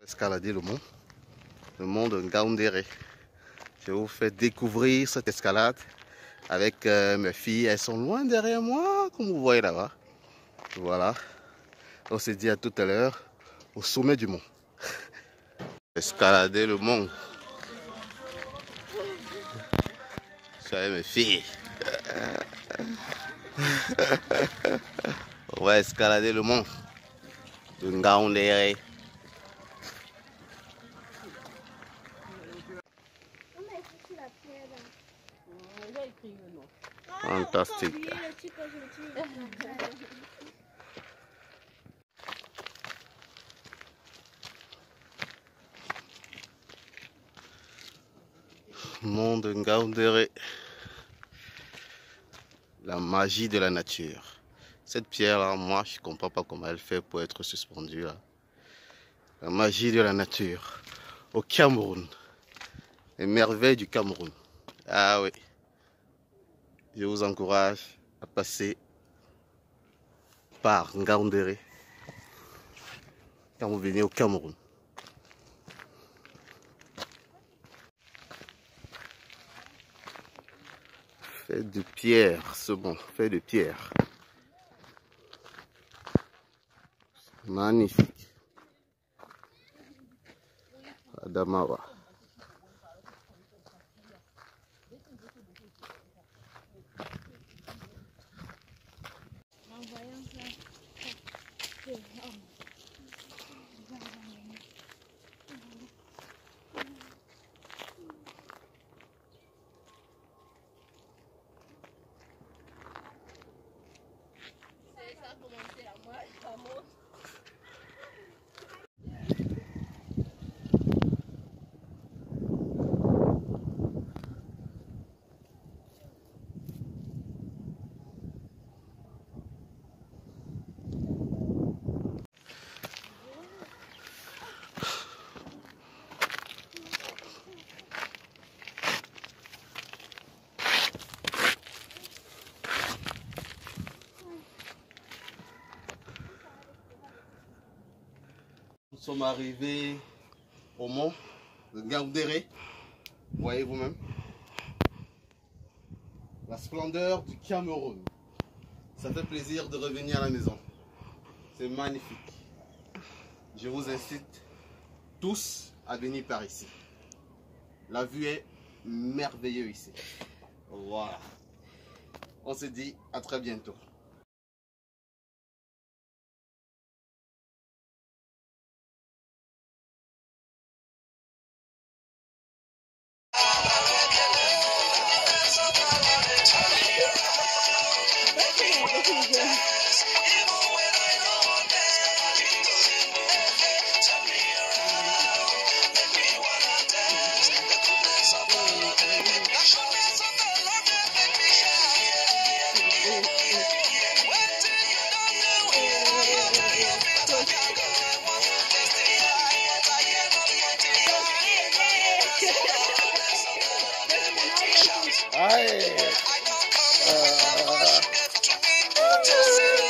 Escalader le mont de Ngaoundéré. Je vous fais découvrir cette escalade avec mes filles. Elles sont loin derrière moi, comme vous voyez là-bas. Voilà. On se dit à tout à l'heure au sommet du mont. Escalader le mont. Je suis avec mes filles. On va escalader le mont de Ngaoundéré. Fantastique. Mont de Ngaoundéré. La magie de la nature. Cette pierre-là, moi, je ne comprends pas comment elle fait pour être suspendue là. La magie de la nature. Au Cameroun. Les merveilles du Cameroun. Ah oui. Je vous encourage à passer par Ngaoundéré quand vous venez au Cameroun. Fait de pierre, ce bon, fait de pierre. Magnifique. Adamawa. Nous sommes arrivés au mont de Ngaoundéré. Voyez vous-même la splendeur du Cameroun. Ça fait plaisir de revenir à la maison. C'est magnifique. Je vous incite tous à venir par ici. La vue est merveilleuse ici. Voilà. On se dit à très bientôt. Aye.